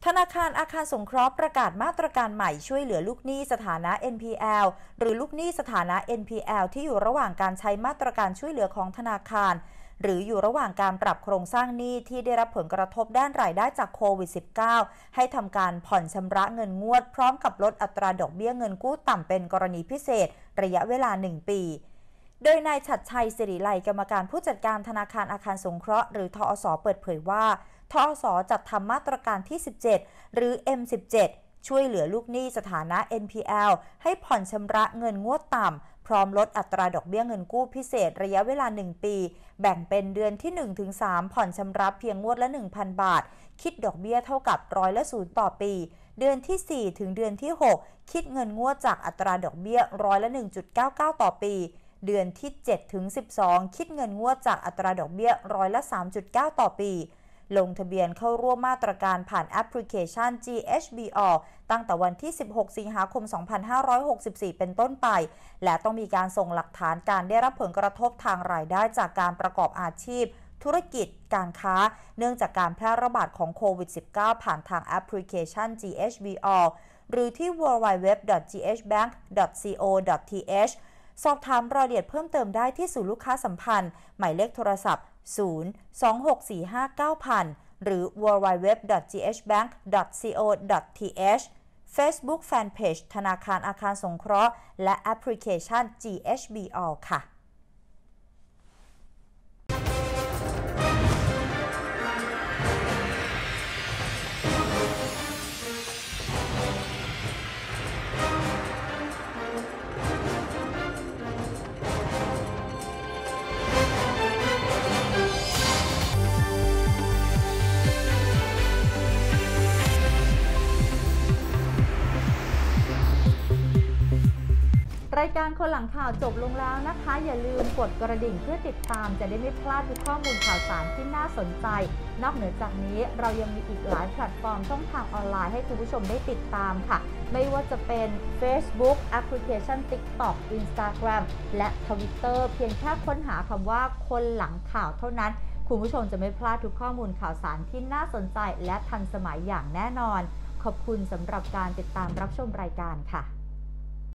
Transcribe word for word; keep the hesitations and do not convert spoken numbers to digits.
ธนาคารอาคารสงเคราะห์ประกาศมาตรการใหม่ช่วยเหลือลูกหนี้สถานะ เอ็น พี แอล หรือลูกหนี้สถานะ เอ็น พี แอล ที่อยู่ระหว่างการใช้มาตรการช่วยเหลือของธนาคารหรืออยู่ระหว่างการปรับโครงสร้างหนี้ที่ได้รับผลกระทบด้านรายได้จากโควิด สิบเก้า ให้ทำการผ่อนชำระเงินงวดพร้อมกับลดอัตราดอกเบี้ยเงินกู้ต่ำเป็นกรณีพิเศษระยะเวลาหนึ่งปีโดยนายฉัตรชัยสิริไลกรรมการผู้จัดการธนาคารอาคารสงเคราะห์หรือทอส.เปิดเผยว่าทอส.จัดทำมาตรการที่สิบเจ็ดหรือ เอ็ม สิบเจ็ด ช่วยเหลือลูกหนี้สถานะ เอ็น พี แอล ให้ผ่อนชำระเงินงวดต่ำพร้อมลดอัตราดอกเบี้ยเงินกู้พิเศษระยะเวลาหนึ่งปีแบ่งเป็นเดือนที่ หนึ่งถึงสาม ผ่อนชำระเพียงงวดละ หนึ่งพัน บาทคิดดอกเบี้ยเท่ากับร้อยละศูนย์ต่อปีเดือนที่สี่ถึงเดือนที่หกคิดเงินงวดจากอัตราดอกเบี้ยร้อยละ หนึ่งจุดเก้าเก้า ต่อปีเดือนที่เจ็ดถึงสิบสองคิดเงินงวดจากอัตราดอกเบี้ยร้อยละ สามจุดเก้า ต่อปีลงทะเบียนเข้าร่วมมาตรการผ่านแอปพลิเคชัน จี เอช บี โอ ตั้งแต่วันที่สิบหกสิงหาคมสองพันห้าร้อยหกสิบสี่เป็นต้นไปและต้องมีการส่งหลักฐานการได้รับผลกระทบทางรายได้จากการประกอบอาชีพธุรกิจการค้าเนื่องจากการแพร่ระบาดของโควิด สิบเก้า ผ่านทางแอปพลิเคชัน จี เอช บี โอ หรือที่ ดับเบิลยู ดับเบิลยู ดับเบิลยู ดอท จี เอช แบงก์ ดอท ซี โอ ดอท ที เอช สอบถามรายละเอียดเพิ่มเติมได้ที่ศูนย์ลูกค้าสัมพันธ์หมายเลขโทรศัพท์ ศูนย์ สอง หก สี่ ห้า เก้า ศูนย์ ศูนย์ หรือ ดับเบิลยู ดับเบิลยู ดับเบิลยู ดอท จี เอช แบงก์ ดอท ซี โอ ดอท ที เอช Facebook Fanpage ธนาคารอาคารสงเคราะห์และแอปพลิเคชัน จี เอช บี โอ ค่ะรายการคนหลังข่าวจบลงแล้วนะคะอย่าลืมกดกระดิ่งเพื่อติดตามจะได้ไม่พลาดทุกข้อมูลข่าวสารที่น่าสนใจนอกเหนือจากนี้เรายังมีอีกหลายแพลตฟอร์มช่องทางออนไลน์ให้คุณผู้ชมได้ติดตามค่ะไม่ว่าจะเป็น Facebook แอปพลิเคชัน TikTok Instagram และ Twitter เพียงแค่ค้นหาคำว่าคนหลังข่าวเท่านั้นคุณผู้ชมจะไม่พลาดทุกข้อมูลข่าวสารที่น่าสนใจและทันสมัยอย่างแน่นอนขอบคุณสำหรับการติดตามรับชมรายการค่ะ